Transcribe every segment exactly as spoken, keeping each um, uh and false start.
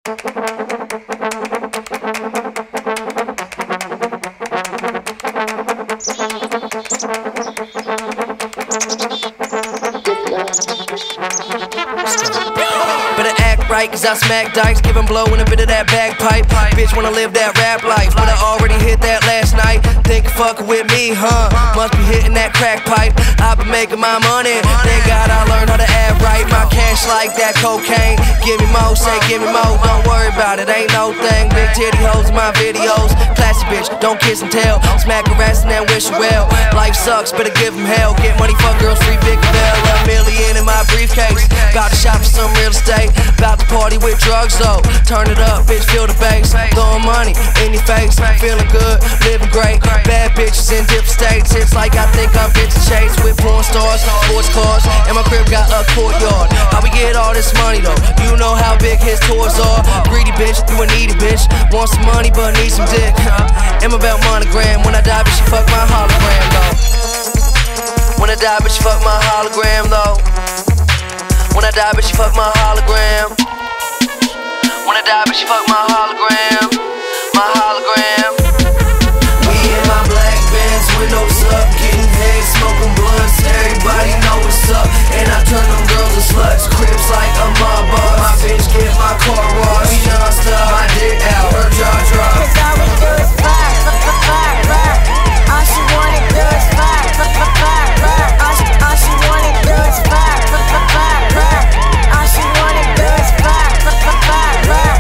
Better act right, cause I smack dice, give him blowin' a bit of that bagpipe. Bitch wanna live that rap life, but I already hit that last night. Think fuckin' with me, huh? Must be hitting that crack pipe. I've been making my money, thank God I learned how to act right. My cash like that cocaine, give me more, say give me more. Don't worry about it, ain't no thing. Big titty hoes in my videos, classy bitch, don't kiss and tell. Smack her ass and then wish her well. Life sucks, better give him hell. Get money, fuck girls, free big bell. A million in my briefcase, about to shop for some real estate. About to party with drugs though, turn it up, bitch, feel the bass. Throwing money in your face, feeling good, living great. Bad bitches in different states, it's like I think I'm bitch chase. With porn stars, sports cars, and my crib got a courtyard. How we get all this money though? You know how big his tours are. Greedy bitch, you a needy bitch. Want some money but need some dick. Am about monogram, when I die bitch, you fuck my hologram though. When I die bitch, you fuck my hologram though. When I die bitch, you fuck my hologram. When I die bitch, you fuck my hologram. My hologram. We in my black Benz, windows up, getting head, smoking blunts. Everybody know what's up, and I turn them girls to sluts. Crips like a mob boss. My bitch get my car washed. We non-stop, my dick out, her jaw drop. Cause all we do is fire, fire, fire, fire. All she wanna do is fire, fire, fire, fire. All she, all she wanna do is fire, fire, fire, fire. All she wanna do is fire, fire, fire, fire.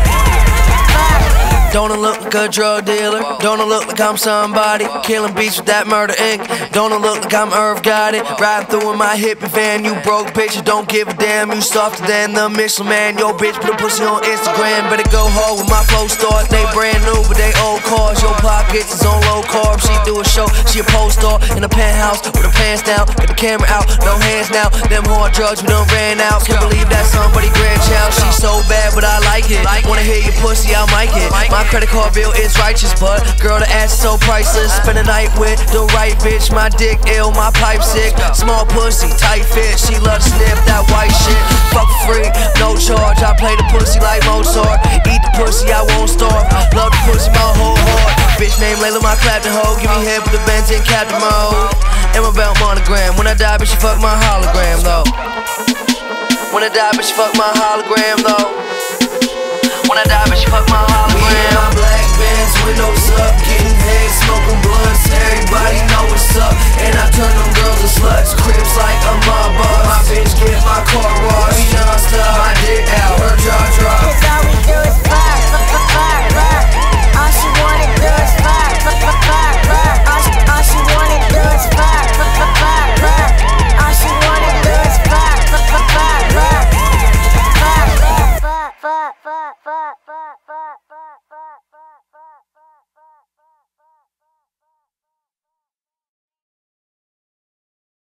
Don't I look like a drug dealer? Don't I look like I'm somebody? Killing beats with that murder ink. Don't I look like I'm Irv Gotti? Riding through in my hippie van. You broke bitch, you don't give a damn. You softer than the Michelin man. Yo bitch put a pussy on Instagram. Better go hard with my flow stars. They brand new but they old cars. Your pockets is on low carb. She do a show, she a post star in a penthouse with her pants down. Get the camera out, no hands now. Them hard drugs we done ran out. Can't believe that somebody grandchild. She so bad but I like it. Wanna hear your pussy, I'll mic it. My credit card bill is righteous, but girl, the ass is so priceless. Spend a night with the right bitch. My dick ill, my pipe sick. Small pussy, tight fit. She love to sniff that white shit. Fuck free, no charge. I play the pussy like Mozart. Eat the pussy, I won't starve. Love the pussy, my whole heart. Bitch named Layla, my clapping hoe. Give me head with the Benz in captain mode. Am about monogram. When I die, bitch, you fuck my hologram though. When I die, bitch, you fuck my hologram though. When I die, bitch, you fuck my hologram. We in my black Benz, windows up, getting head, smoking blunts. Everybody know what's up, and I turn them girls to sluts. Crips like a mob boss. My bitch get my car washed. We non-stop, my dick out, her jaw drop.